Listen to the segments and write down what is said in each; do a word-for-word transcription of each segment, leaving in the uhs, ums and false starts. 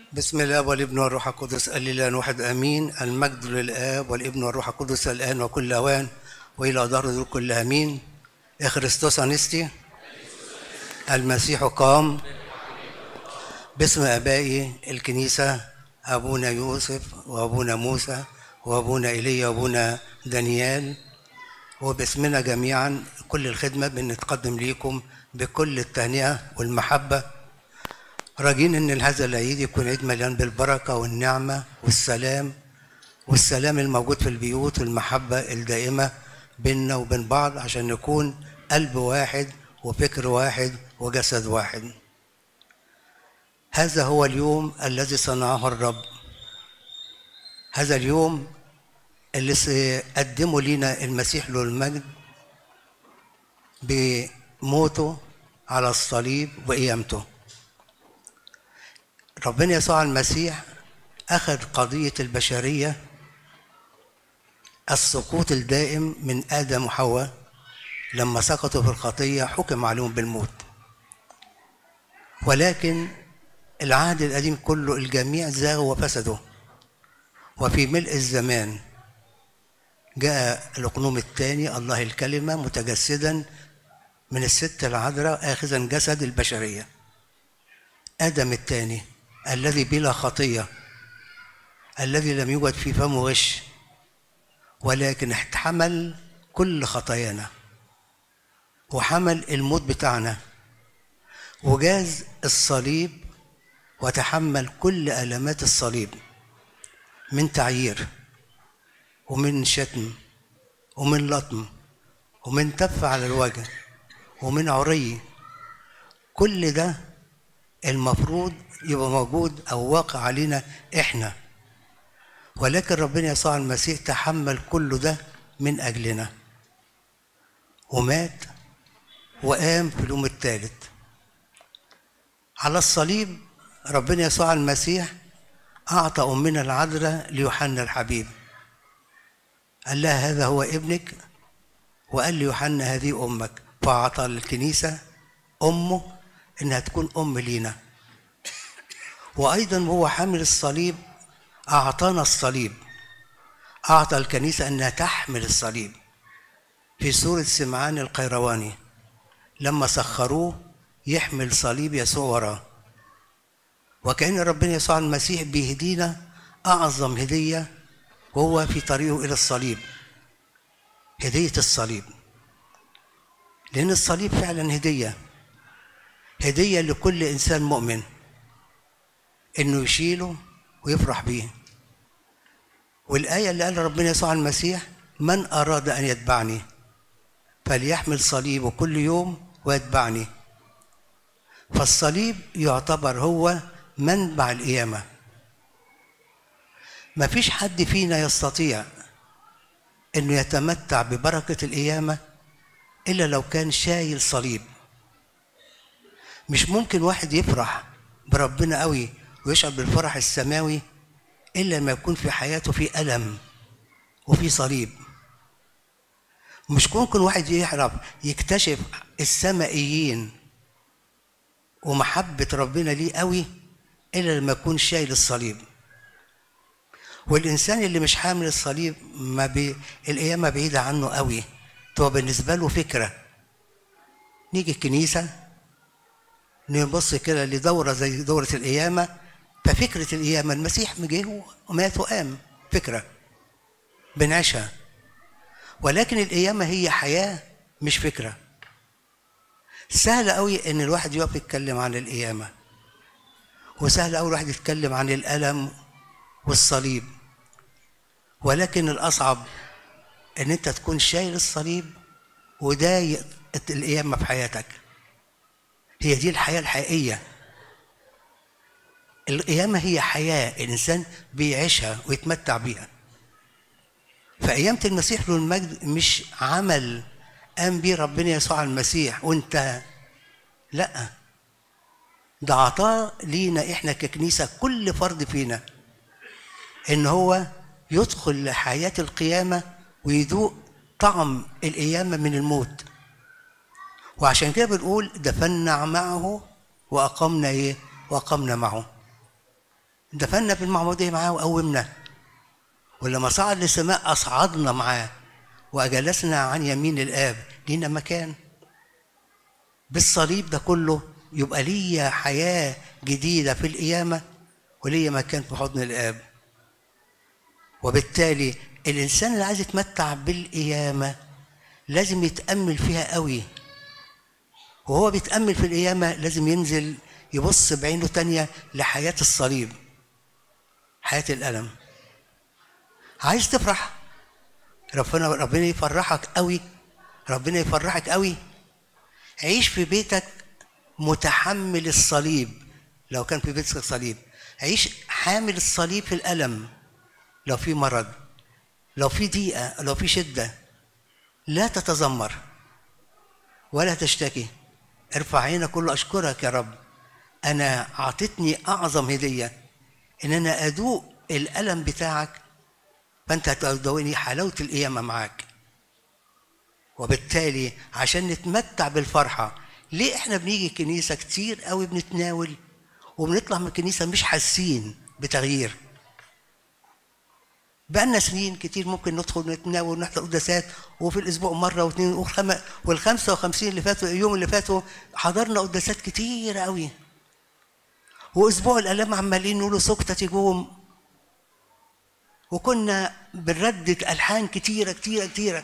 بسم الاب والابن والروح القدس الاله واحد امين. المجد للاب والابن والروح القدس الان وكل اوان والى دهر ذو كل امين. اخريستوس انستي المسيح قام. باسم ابائي الكنيسه ابونا يوسف وابونا موسى وابونا ايليا وابونا دانيال، وباسمنا جميعا كل الخدمه بنتقدم ليكم بكل التهنئه والمحبه، راجين ان هذا العيد يكون عيد مليان بالبركه والنعمه والسلام والسلام الموجود في البيوت والمحبه الدائمه بيننا وبين بعض، عشان نكون قلب واحد وفكر واحد وجسد واحد. هذا هو اليوم الذي صنعه الرب، هذا اليوم اللي سيقدمه لنا المسيح له المجد بموته على الصليب وقيامته. ربنا يسوع المسيح أخذ قضية البشرية، السقوط الدائم من آدم وحواء، لما سقطوا في الخطية حكم عليهم بالموت. ولكن العهد القديم كله الجميع زاغوا وفسدوا، وفي ملء الزمان جاء الأقنوم الثاني الله الكلمة متجسدا من الست العذراء آخذا جسد البشرية. آدم الثاني الذي بلا خطية، الذي لم يوجد في فمه غش، ولكن احتمل كل خطايانا وحمل الموت بتاعنا وجاز الصليب وتحمل كل آلامات الصليب، من تعيير ومن شتم ومن لطم ومن تف على الوجه ومن عري. كل ده المفروض يبقى موجود أو واقع علينا إحنا، ولكن ربنا يسوع المسيح تحمل كل ده من أجلنا ومات وقام في اليوم الثالث على الصليب. ربنا يسوع المسيح أعطى أمنا العذراء ليوحنا الحبيب، قال لها هذا هو ابنك، وقال ليوحنا هذه أمك، فأعطى الكنيسة أمه إنها تكون أم لينا. وأيضا هو حامل الصليب أعطانا الصليب، أعطى الكنيسة أنها تحمل الصليب في سورة سمعان القيرواني لما سخروه يحمل صليب يسوع وراه. وكأن ربنا يسوع المسيح بيهدينا أعظم هدية وهو في طريقه إلى الصليب، هدية الصليب، لأن الصليب فعلا هدية، هدية لكل إنسان مؤمن إنه يشيله ويفرح بيه. والآية اللي قال ربنا يسوع المسيح من أراد أن يتبعني فليحمل صليبه كل يوم ويتبعني. فالصليب يعتبر هو منبع القيامة. ما فيش حد فينا يستطيع إنه يتمتع ببركة القيامة إلا لو كان شايل صليب. مش ممكن واحد يفرح بربنا قوي ويشعر بالفرح السماوي إلا لما يكون في حياته في ألم وفي صليب. مش ممكن واحد يعرف يكتشف السمائيين ومحبة ربنا ليه قوي إلا لما يكون شايل الصليب. والإنسان اللي مش حامل الصليب ما بي... القيامة بعيدة عنه قوي، تبقى بالنسبة له فكرة. نيجي الكنيسة نبص كده لدورة زي دورة القيامة، ففكرة القيامة المسيح جه ومات وقام، فكرة بنعيشها. ولكن القيامة هي حياة مش فكرة. سهل قوي ان الواحد يقف يتكلم عن القيامة، وسهل قوي الواحد يتكلم عن الألم والصليب، ولكن الأصعب ان انت تكون شايل الصليب وده القيامة في حياتك. هي دي الحياة الحقيقية. القيامة هي حياة الإنسان بيعيشها ويتمتع بيها. فقيامة المسيح له المجد مش عمل قام بيه ربنا يسوع المسيح وانتهى، لا، ده عطاه لينا احنا ككنيسة كل فرد فينا ان هو يدخل لحياة القيامة ويذوق طعم القيامة من الموت. وعشان كده بنقول دفنا معه وأقمنا إيه؟ وأقمنا معه. دفنا بالمعمودية معاه وقومنا، ولما صعد للسماء أصعدنا معاه وأجلسنا عن يمين الآب، لينا مكان. بالصليب ده كله يبقى ليا حياة جديدة في القيامة وليا مكان في حضن الآب. وبالتالي الإنسان اللي عايز يتمتع بالقيامة لازم يتأمل فيها قوي، وهو بيتأمل في القيامة لازم ينزل يبص بعينه تانية لحياة الصليب، حياة الألم. عايز تفرح، ربنا ربنا يفرحك قوي، ربنا يفرحك قوي. عيش في بيتك متحمل الصليب، لو كان في بيتك صليب عيش حامل الصليب في الألم. لو في مرض، لو في ضيقة، لو في شدة، لا تتذمر ولا تشتكي. ارفع عينك كله، أشكرك يا رب، أنا أعطتني أعظم هدية إن أنا أذوق الألم بتاعك، فأنت هتدوقني حلاوة القيامة معاك. وبالتالي عشان نتمتع بالفرحة، ليه إحنا بنيجي الكنيسة كتير قوي بنتناول وبنطلع من الكنيسة مش حاسين بتغيير؟ بقالنا سنين كتير ممكن ندخل نتناول ونحضر قداسات، وفي الاسبوع مره واثنين والخم... والخمسه وخمسين اللي فاتوا اليوم اللي فاتوا حضرنا قداسات كتير قوي، واسبوع الالام عمالين نقولوا سكتة جوم، وكنا بنردد الحان كتيره كتيره كتيره.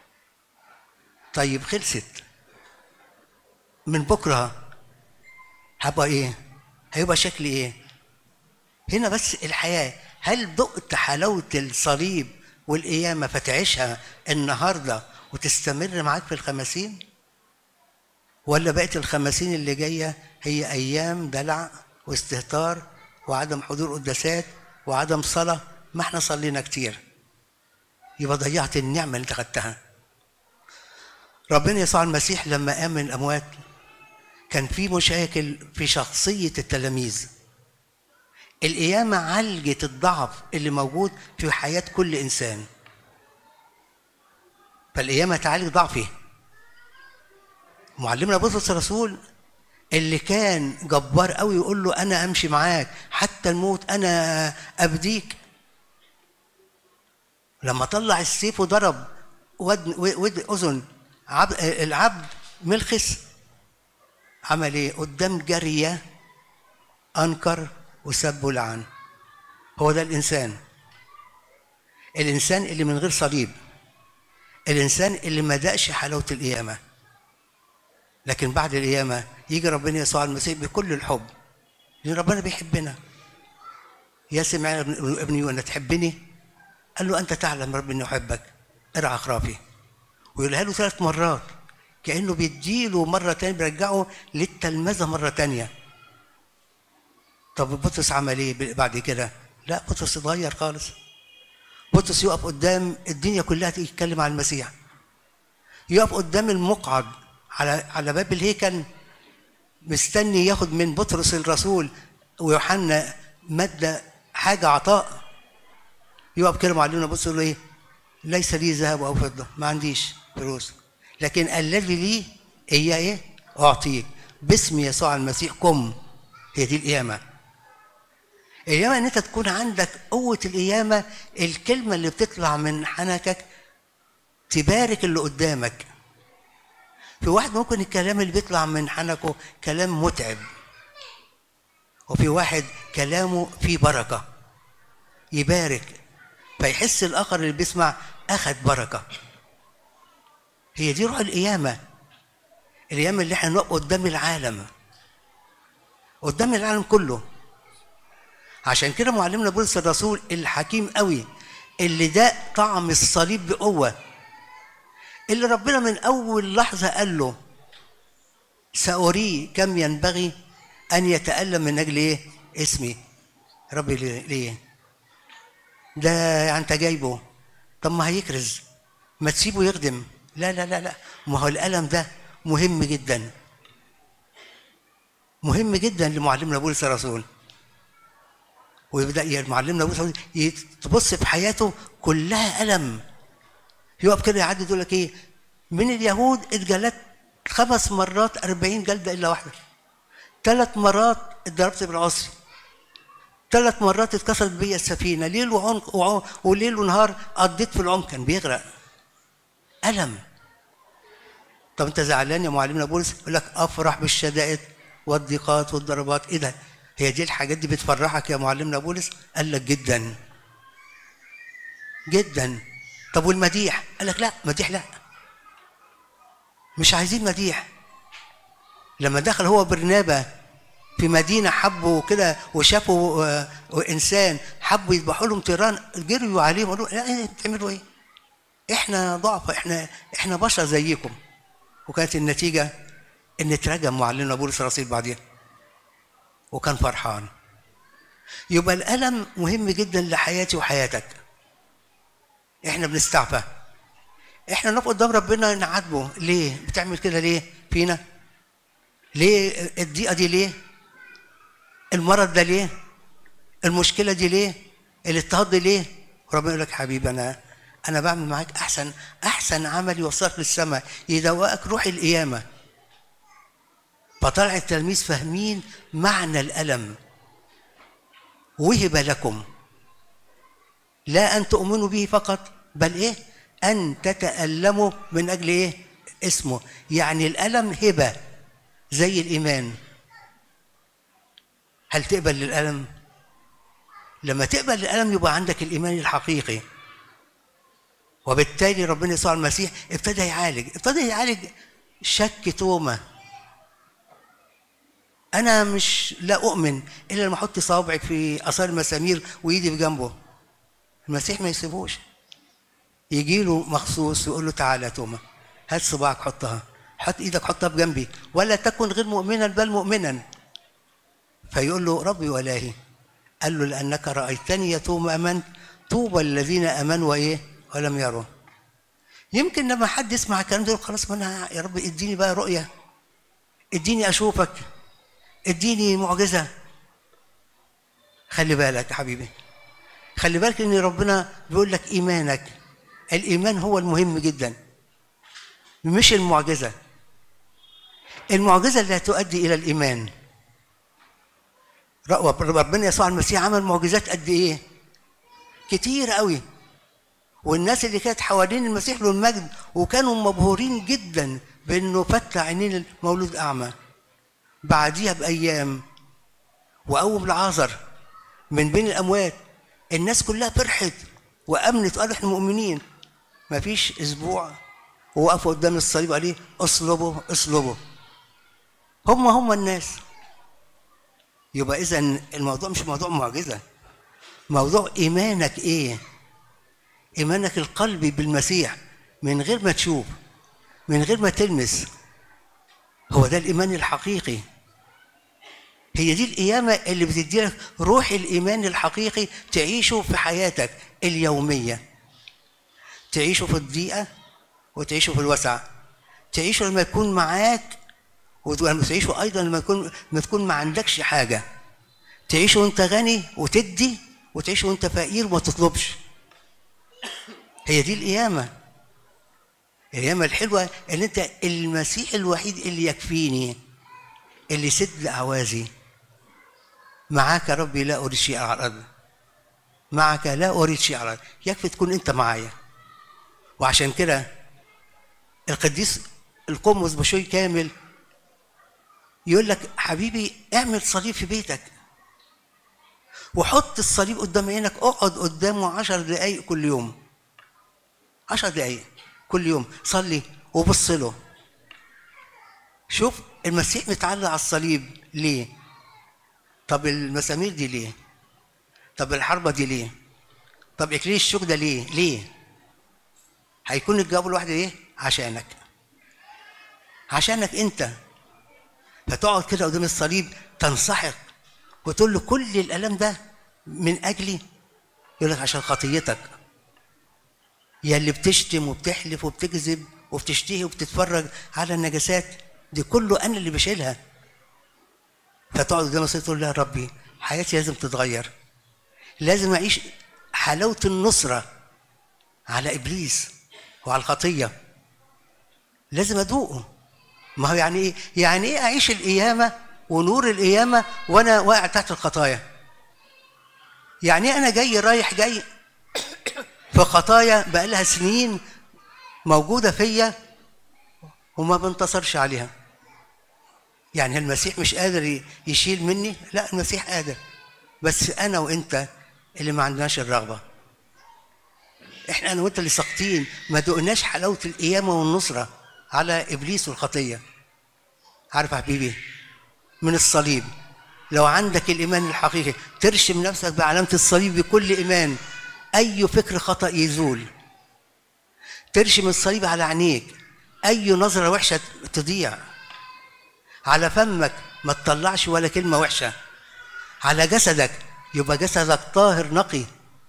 طيب خلصت، من بكره هبقى ايه؟ هيبقى شكلي ايه؟ هنا بس الحياه. هل دقت حلاوة الصليب والقيامة فتعيشها النهاردة وتستمر معاك في الخمسين؟ ولا بقت الخمسين اللي جاية هي أيام دلع واستهتار وعدم حضور قداسات وعدم صلاة؟ ما احنا صلينا كتير، يبقى ضيعت النعمة اللي انت خدتها. ربنا يسوع المسيح لما قام من الأموات كان في مشاكل في شخصية التلاميذ. القيامة عالجت الضعف اللي موجود في حياة كل إنسان، فالقيامة تعالج ضعفه. معلمنا بطرس الرسول اللي كان جبار قوي يقول له أنا أمشي معاك حتى الموت، أنا أبديك، لما طلع السيف وضرب ودن ود أذن عبد العبد ملخس، عمل إيه؟ قدام جارية أنكر وسب ولعن. هو ده الإنسان، الإنسان اللي من غير صليب، الإنسان اللي ما دقش حلاوة القيامة. لكن بعد القيامة يجي ربنا يسوع المسيح بكل الحب، لأن ربنا بيحبنا. يا سمعان ابني وأنا تحبني؟ قال له أنت تعلم رب إني أحبك، ارعى خرافي. ويقولها له ثلاث مرات كأنه بيديله مرة تانية، بيرجعه للتلمذة مرة تانية. طب بطرس عمل ايه بعد كده؟ لا، بطرس اتغير خالص. بطرس يقف قدام الدنيا كلها يتكلم عن المسيح، يقف قدام المقعد على على باب الهيكل مستني ياخد من بطرس الرسول ويوحنا مادة حاجة عطاء. يقف كده معلمنا بص يقول له ايه؟ ليس لي ذهب او فضة، ما عنديش فلوس، لكن الذي لي اياه ايه؟ اعطيك، باسم يسوع المسيح قم. هي دي القيامة. القيامة ان انت تكون عندك قوة القيامة، الكلمة اللي بتطلع من حنكك تبارك اللي قدامك. في واحد ممكن الكلام اللي بيطلع من حنكه كلام متعب، وفي واحد كلامه فيه بركة يبارك، فيحس الآخر اللي بيسمع أخذ بركة. هي دي روح القيامة. القيامة اللي احنا نقف قدام العالم، قدام العالم كله. عشان كده معلمنا بولس الرسول الحكيم قوي اللي ده طعم الصليب بقوة، اللي ربنا من أول لحظة قال له سأريه كم ينبغي أن يتألم من أجل إيه؟ اسمي. ربي ليه؟ ده يعني أنت جايبه، طب ما هيكرز، ما تسيبه يخدم. لا لا لا لا، ما هو الألم ده مهم جدا، مهم جدا لمعلمنا بولس الرسول. ويبدأ معلمنا بولس الرسول تبص في حياته كلها ألم، يقف كده يعدي يقول لك إيه؟ من اليهود اتجلدت خمس مرات أربعين جلدة إلا واحدة، ثلاث مرات اتضربت بالعصي، ثلاث مرات اتكسرت بيا السفينه، ليل وعنق وليل ونهار قضيت في العمق، كان بيغرق. الم. طب انت زعلان يا معلمنا بولس؟ يقول لك افرح بالشدائد والضيقات والضربات. ايه ده؟ هي دي الحاجات دي بتفرحك يا معلمنا بولس؟ قال لك جدا جدا. طب والمديح؟ قال لك لا، مديح لا، مش عايزين مديح. لما دخل هو برنابا في مدينه حبوا كده وشافوا انسان حبوا يذبحوا لهم طيران، جريوا عليهم قالوا لا ايه بتعملوا ايه؟ احنا ضعف، احنا احنا بشر زيكم. وكانت النتيجه ان اترجم معلمنا بولس الرسول بعديها وكان فرحان. يبقى الالم مهم جدا لحياتي وحياتك. احنا بنستعفى، احنا نقف قدام ربنا نعاتبه، ليه بتعمل كده؟ ليه فينا؟ ليه الضيقه دي؟ ليه المرض ده؟ ليه المشكله دي؟ ليه الاضطهاد دي؟ ليه؟ ربنا يقول لك حبيبي انا انا بعمل معاك احسن احسن عمل يوصلك للسماء، يدوقك روح القيامه. فطلع التلاميذ فاهمين معنى الالم. وهب لكم لا ان تؤمنوا به فقط، بل ايه؟ ان تتألموا من اجل ايه؟ اسمه. يعني الالم هبه زي الايمان. هل تقبل للالم؟ لما تقبل للالم يبقى عندك الايمان الحقيقي. وبالتالي ربنا يسوع المسيح ابتدى يعالج ابتدى يعالج شك توما. انا مش لا اؤمن الا لما احط صوابعي في اثار المسامير وايدي بجنبه. المسيح ما يسيبوش، يجي له مخصوص ويقول له تعالى يا توما، هات صباعك حطها، حط ايدك حطها بجنبي، ولا تكن غير مؤمنا بل مؤمنا. فيقول له ربي والهي. قال له لانك رايتني يا توما امنت، طوبى الذين امنوا وايه ولم يروا. يمكن لما حد يسمع الكلام ده خلاص، ما انا يا رب اديني بقى رؤيه، اديني اشوفك، اديني معجزه. خلي بالك يا حبيبي، خلي بالك ان ربنا بيقول لك ايمانك. الايمان هو المهم جدا مش المعجزه. المعجزه اللي هتؤدي الى الايمان. ربنا يسوع المسيح عمل معجزات قد ايه؟ كتير قوي. والناس اللي كانت حوالين المسيح له المجد وكانوا مبهورين جدا بانه فتح عينين المولود اعمى. بعديها بايام وقوم لعازر من بين الاموات، الناس كلها فرحت وامنت وقالوا احنا مؤمنين. ما فيش اسبوع ووقفوا قدام الصليب عليه اصلبوا اصلبوا. هم هم الناس. يبقى اذا الموضوع مش موضوع معجزه، موضوع ايمانك ايه؟ ايمانك القلبي بالمسيح من غير ما تشوف، من غير ما تلمس. هو ده الايمان الحقيقي. هي دي القيامه اللي بتدي لك روح الايمان الحقيقي تعيشه في حياتك اليوميه، تعيشه في الضيقه وتعيشه في الوسع، تعيشه لما يكون معاك وتعيشه ايضا لما يكون ما تكون ما عندكش حاجه، تعيشه وانت غني وتدي، وتعيشه وانت فقير وما تطلبش. هي دي القيامه. القيامه الحلوه ان انت المسيح الوحيد اللي يكفيني، اللي يسد اعوازي. معاك يا ربي لا اريد شيء على الارض، معك لا اريد شيء على الارض، يكفي تكون انت معايا. وعشان كده القديس القمص بشوي كامل يقول لك حبيبي اعمل صليب في بيتك وحط الصليب قدام عينك، اقعد قدامه عشر دقايق كل يوم، عشر دقايق كل يوم صلي وبص له. شوف المسيح متعلق على الصليب ليه؟ طب المسامير دي ليه؟ طب الحربة دي ليه؟ طب إكليل الشوك ده ليه؟ ليه؟ هيكون الجواب الواحد ايه؟ عشانك. عشانك انت. فتقعد كده قدام الصليب تنسحق وتقول له كل الالم ده من اجلي؟ يقول لك عشان خطيتك. يا اللي بتشتم وبتحلف وبتكذب وبتشتهي وبتتفرج على النجاسات دي، كله انا اللي بشيلها. فتقعد قدام الصليب تقول له يا ربي حياتي لازم تتغير، لازم اعيش حلاوه النصره على ابليس وعلى الخطيه، لازم ادوقه. ما هو يعني ايه؟ يعني ايه اعيش القيامه ونور القيامه وانا واقع تحت الخطايا؟ يعني انا جاي رايح جاي في خطايا بقى لها سنين موجوده فيا وما بنتصرش عليها. يعني المسيح مش قادر يشيل مني؟ لا، المسيح قادر، بس انا وانت اللي ما عندناش الرغبه. احنا انا وانت اللي ساقطين، ما دقناش حلاوه القيامه والنصره على ابليس والخطيه. عارف يا حبيبي، من الصليب لو عندك الايمان الحقيقي ترشم نفسك بعلامه الصليب بكل ايمان، اي فكر خطا يزول. ترشم الصليب على عينيك، اي نظره وحشه تضيع. على فمك ما تطلعش ولا كلمه وحشه. على جسدك يبقى جسدك طاهر نقي.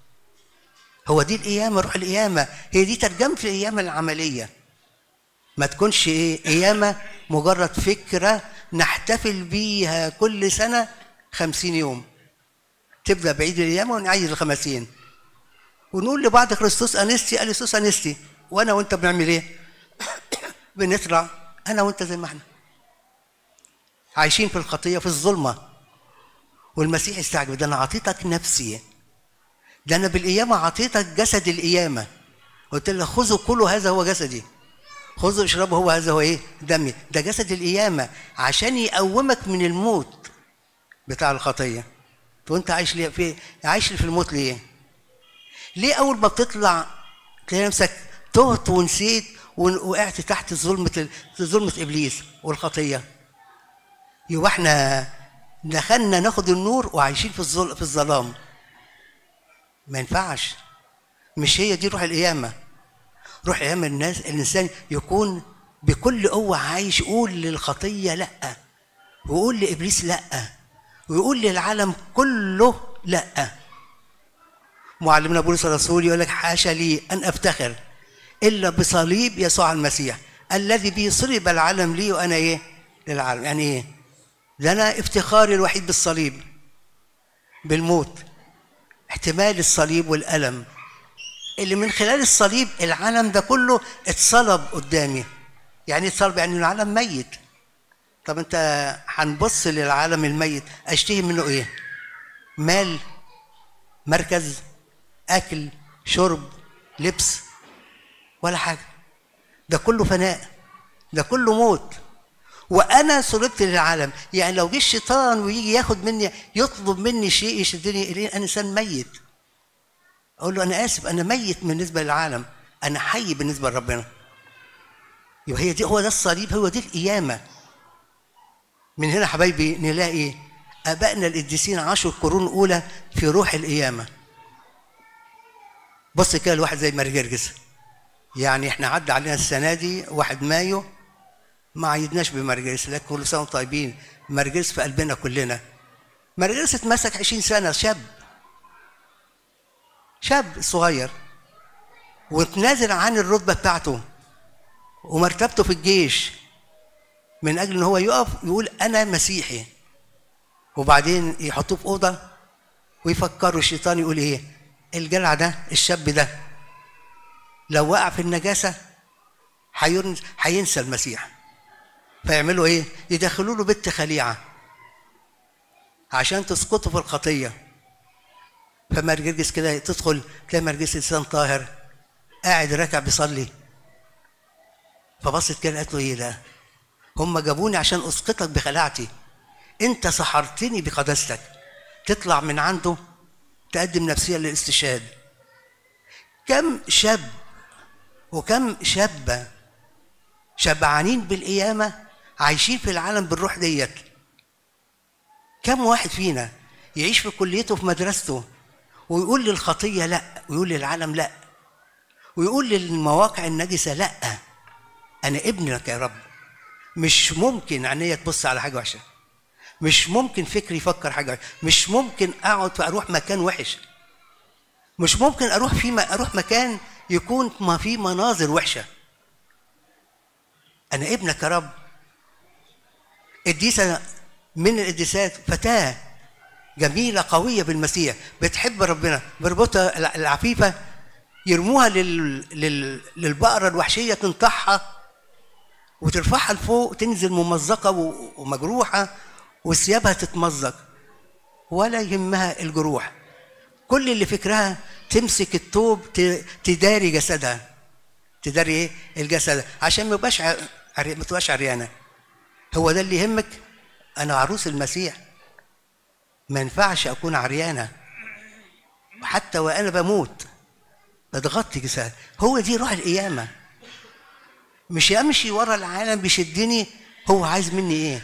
هو دي القيامه، روح القيامه، هي دي ترجمه القيامه العمليه. ما تكونش ايه قيامه مجرد فكره نحتفل بيها كل سنه خمسين يوم. تبدا بعيد القيامه ونعيد الخمسين ونقول لبعض كريستوس انستي اليسوس انستي، وانا وانت بنعمل ايه؟ بنطلع انا وانت زي ما احنا عايشين في الخطيه في الظلمه. والمسيح استعجب، ده انا عطيتك نفسي، ده انا بالقيامه عطيتك جسد القيامه. قلت له خذوا كلوا هذا هو جسدي، خذوا اشربوا هو هذا هو ايه؟ دمي. ده جسد القيامه عشان يقومك من الموت بتاع الخطيه. وانت عايش ليه في عايش في الموت ليه؟ ليه اول ما بتطلع تلاقي نفسك تهت ونسيت وقعت تحت ظلمه ظلمه ابليس والخطيه؟ يبقى احنا دخلنا ناخد النور وعايشين في الظل في الظلام. ما ينفعش. مش هي دي روح القيامه. روح القيامه الناس الانسان يكون بكل قوه عايش، يقول للخطيه لا، ويقول لابليس لا، ويقول للعالم كله لا. معلمنا بولس الرسول يقول لك حاشا لي ان افتخر الا بصليب يسوع المسيح الذي به صلب العالم لي وانا ايه؟ للعالم. يعني ايه؟ ده انا افتخاري الوحيد بالصليب، بالموت، احتمال الصليب والالم اللي من خلال الصليب العالم ده كله اتصلب قدامي. يعني اتصلب يعني العالم ميت. طب انت هنبص للعالم الميت اشتهي منه ايه؟ مال، مركز، اكل، شرب، لبس، ولا حاجه. ده كله فناء، ده كله موت. وانا صلبت للعالم. يعني لو جه الشيطان ويجي ياخد مني يطلب مني شيء يشدني اليه، انا انسان ميت. اقول له انا اسف، انا ميت بالنسبه للعالم، انا حي بالنسبه لربنا. يبقى هي دي، هو ده الصليب، هو دي القيامه. من هنا حبايبي نلاقي ابائنا القديسين عاشوا القرون الاولى في روح القيامه. بص كده الواحد زي ماري جرجس، يعني احنا عدى علينا السنه دي واحد مايو ما عيدناش بماري جرجس، لكن كل سنه وانتم طيبين. ماري جرجس في قلبنا كلنا. ماري جرجس اتمسك عشرين سنه، شاب شاب صغير، وتنازل عن الرتبه بتاعته ومرتبته في الجيش من اجل ان هو يقف يقول انا مسيحي. وبعدين يحطوه في اوضه ويفكروا الشيطان يقول ايه؟ الجلع ده، الشاب ده لو وقع في النجاسه هينسى المسيح. فيعملوا ايه؟ يدخلوا له بنت خليعه عشان تسقطه في الخطيه. فماري جرجس كده تدخل تلاقي ماري جرجس انسان طاهر قاعد راكع بيصلي. فبصت كده قالت له ايه ده؟ هم جابوني عشان اسقطك بخلاعتي، انت سحرتني بقداستك. تطلع من عنده تقدم نفسيا للاستشهاد. كم شاب وكم شابه شبعانين بالقيامه عايشين في العالم بالروح ديت. كم واحد فينا يعيش في كليته في مدرسته ويقول للخطيه لا، ويقول للعالم لا، ويقول للمواقع النجسه لا، انا ابنك يا رب. مش ممكن عينيا تبص على حاجه وحشه، مش ممكن فكري يفكر حاجه وحشه، مش ممكن اقعد اروح مكان وحش، مش ممكن اروح في ما اروح مكان يكون ما فيه مناظر وحشه. انا ابنك يا رب. قديسه من القديسات، فتاه جميله قويه بالمسيح، بتحب ربنا، بربطها العفيفه يرموها لل... لل... للبقره الوحشيه تنطحها وترفعها لفوق، تنزل ممزقه ومجروحه وثيابها تتمزق ولا يهمها الجروح. كل اللي فكرها تمسك الطوب تداري جسدها، تداري ايه؟ الجسد، عشان ما يبقاش عري... ما تبقاش عريانه. هو ده اللي يهمك؟ انا عروس المسيح، ما ينفعش اكون عريانه حتى وانا بموت، بتغطي جسد. هو دي روح القيامه، مش امشي ورا العالم بيشدني هو عايز مني ايه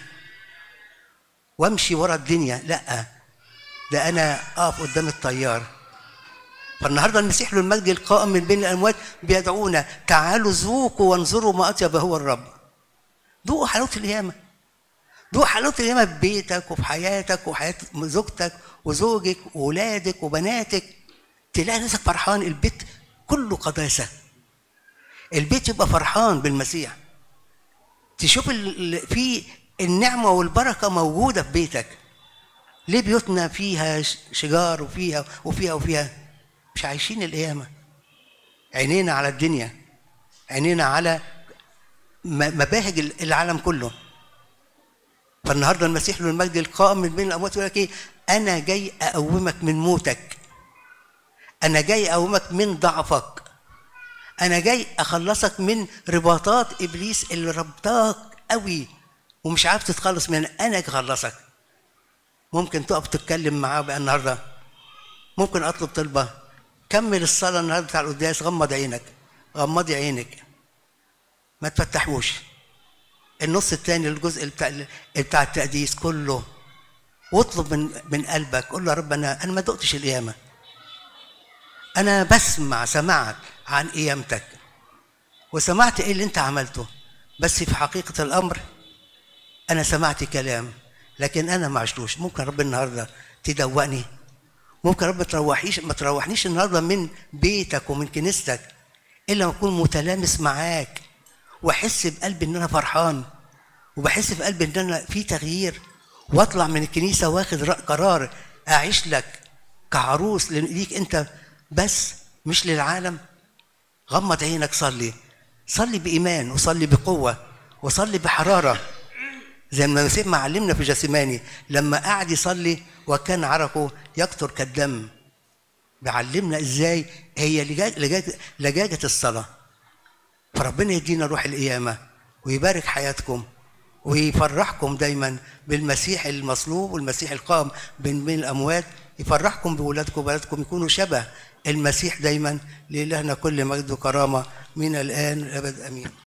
وامشي ورا الدنيا، لا، ده انا اقف قدام الطيار. فالنهارده المسيح له المجد القائم من بين الاموات بيدعونا تعالوا ذوقوا وانظروا ما اطيب هو الرب. ذوقوا حلاوه القيامه، ذوق حلاوه القيامه في بيتك وفي حياتك وحياه زوجتك وزوجك واولادك وبناتك، تلاقي نفسك فرحان، البيت كله قداسه، البيت يبقى فرحان بالمسيح، تشوف في النعمه والبركه موجوده في بيتك. ليه بيوتنا فيها شجار وفيها وفيها وفيها؟ مش عايشين القيامه، عينينا على الدنيا، عينينا على مباهج العالم كله. فالنهارده المسيح له المجد القائم من بين الاموات يقول لك ايه؟ انا جاي اقومك من موتك، انا جاي اقومك من ضعفك، انا جاي اخلصك من رباطات ابليس اللي ربطاك قوي ومش عارف تتخلص منها، انا اخلصك. ممكن تقف تتكلم معاه بقى النهارده، ممكن اطلب طلبه، كمل الصلاه النهارده بتاع القداس، غمض عينك، غمضي عينك، ما تفتحوش. النص الثاني الجزء بتاع بتاع التقديس كله، واطلب من من قلبك، قول له يا رب انا انا ما دقتش القيامه، انا بسمع سمعت عن قيامتك وسمعت ايه اللي انت عملته، بس في حقيقه الامر انا سمعت كلام لكن انا ما عشتوش. ممكن رب النهارده تدوقني، ممكن رب ما تروحيش ما تروحنيش النهارده من بيتك ومن كنيستك الا ما اكون متلامس معاك واحس بقلبي ان انا فرحان، وبحس في قلبي ان انا في تغيير، واطلع من الكنيسه واخد قرار اعيش لك كعروس ليك انت بس، مش للعالم. غمض عينك، صلي، صلي بايمان وصلي بقوه وصلي بحراره، زي ما المسيح ما علمنا في جثماني لما قعد يصلي وكان عرقه يقطر كالدم، بيعلمنا ازاي هي لجاجه لجاجه الصلاه. فربنا يدينا روح القيامه ويبارك حياتكم ويفرحكم دايما بالمسيح المصلوب والمسيح القائم بين بين الاموات، يفرحكم بولادكم وبلدكم يكونوا شبه المسيح دايما. لإلهنا كل مجد وكرامه من الان والابد، امين.